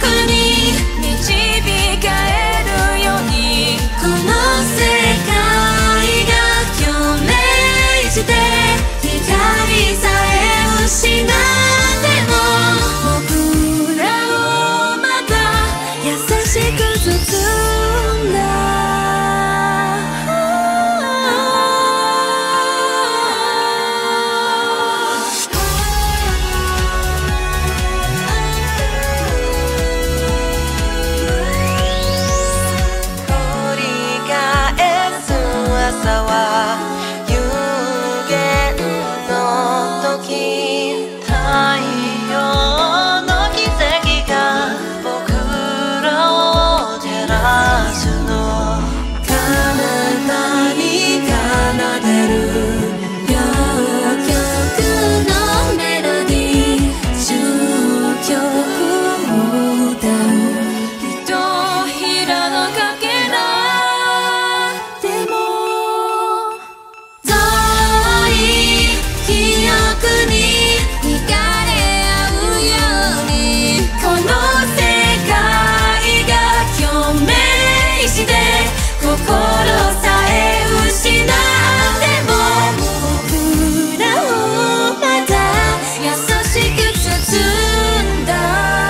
に導かれるように、この世界が共鳴して光さえ失っても、僕らをまた優しく包んだ。 朝は有限の時、太陽の奇跡が僕らを照らすの。 彼方に奏でる両曲のメロディー、終曲を歌うひとひらのかけら。心さえ失っても、僕らをまた優しく包んだ。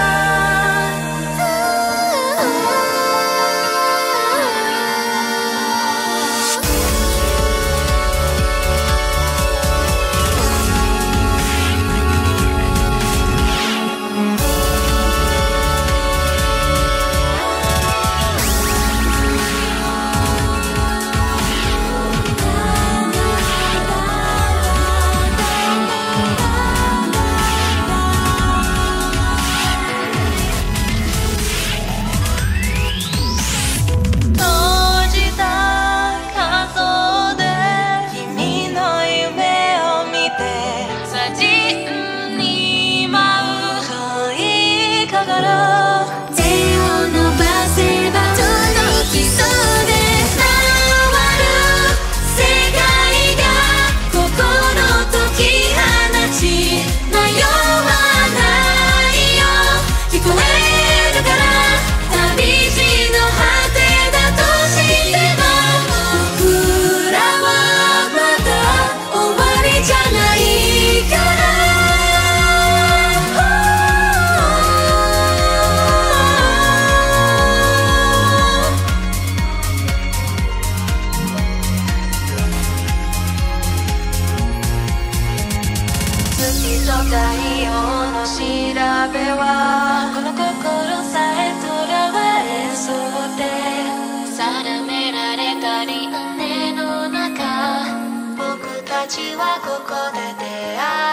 手を伸ばせば届きそうで伝わる世界が心解き放ち、迷わないよ聞こえるから。旅路の果てだとしても、僕らはまだ終わりじゃないから。 太陽の調べはこの心さえ囚われそうで、定められた輪廻の中、僕たちはここで出会う。